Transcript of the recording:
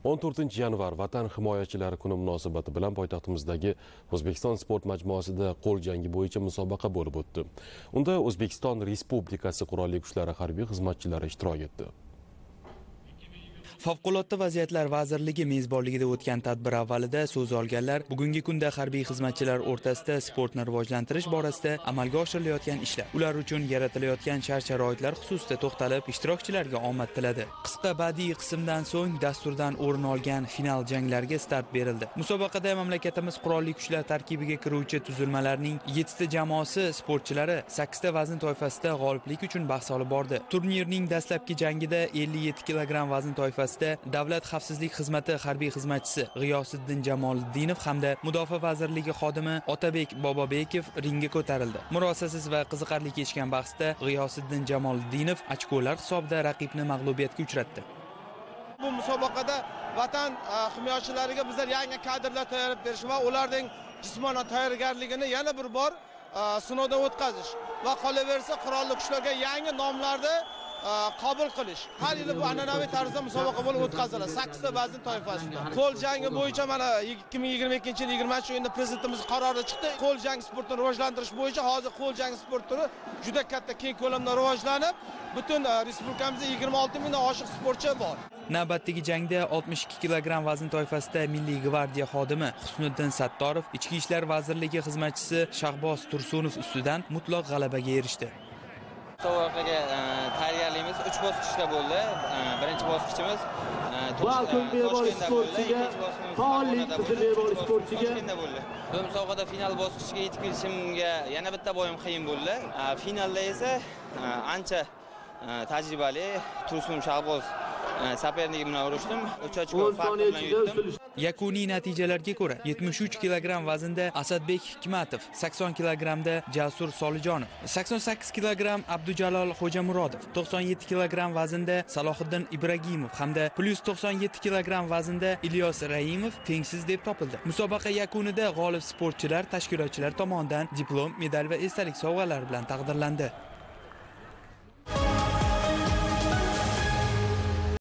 14-yanvar Vatan himoyachilari kuni munosabati bilan poytaxtimizdagi O'zbekiston sport majmuasida qo'l jangi bo'yicha musobaqa bo'lib o'tdi. Unda O'zbekiston Respublikasi Qurolli Kuchlari harbiy xizmatchilari ishtirok etdi. Favqulodda vaziyatlar vazirligi mezbonligida o'tgan tadbir avvalida so'z olganlar bugungi kunda harbiy xizmatchilar o'rtasida sportni rivojlantirish borasida amalga oshirilayotgan ishlar, ular uchun yaratilayotgan shart-sharoitlar xususida to'xtalib, ishtirokchilarga omad tiladi. Qisqa badiiy qismdan so'ng dasturdan o'rin olgan final janglarga start berildi. Musobaqada mamlakatimiz qurolli kuchlar tarkibiga kiruvchi tuzilmalarning 7 ta jamoasi sportchilari 8 ta vazn toifasida g'oliblik uchun bahs olib bordi. Turnirning dastlabki jangida 57 kg vazn toifasida Davlat xavfsizlik xizmati harbiy xizmatchisi G'iyosiddin Jamoliddinov hamda Mudofaa vazirligi xodimi Otabek Bobobekov ringga ko'tarildi. Murosasiz va qiziqarli kechgan bahsda G'iyosiddin Jamoliddinov ochkolar hisobida raqibni mag'lubiyatga uchratdi. Bu musobaqada vatan himoyachilariga bizlar yangi kadrlar tayyorlab berish va ularning jismonan tayyorgarligini yana bir bor sinovdan o'tkazish va qolaversa qurolli kuchlarga yangi nomlarni qabul qilish. Har yili bu an'anaviy tarzda musobaqa bo'lib o'tkaziladi. 8 ta vazn toifasida. Qo'l jangi bo'yicha mana 2022-yil 20-oyinda prezidentimiz qarori chiqdi. Qo'l jangi sportini rivojlantirish bo'yicha hozir qo'l jangi sport turi juda katta keng ko'lamda rivojlanib, butun respublikamizda 26 mingdan oshiq sportchi bor. Navbatdagi jangda 62 kg vazn toifasida Milliy gvardiya xodimi Husniddin Sattorov Ichki ishlar vazirligi xizmatchisi Shahboz Tursunov ustidan mutlaq g'alabaga erishdi. Musobaqaga tayyorgarligimiz 3 bosqichda bo'ldi. Birinchi bosqichimiz Toshkentda bo'ldi. Bu musobaqada final bosqichiga yetib kelishimga yana bitta bo'yim qiyin bo'ldi. Finalda esa ancha tajribali Tursun Shahboz saperligim bilan urishdim. 3 ochko farq bilan yutdim. Yakuniy natijalarga ko'ra 73 kg vaznda Asadbek Hikmatov, 80 kg da Jasur Solijonov, 88 kg Abdujalol Xo'jamurodov, 97 kg vaznda Salohiddin Ibragimov hamda plus 97 kg vaznda Ilyos Raimov tengsiz deb topildi. Musobaqa yakunida g'olib sportchilar tashkilotchilar tomonidan diplom, medal va esdalik sovg'alari bilan taqdirlandi.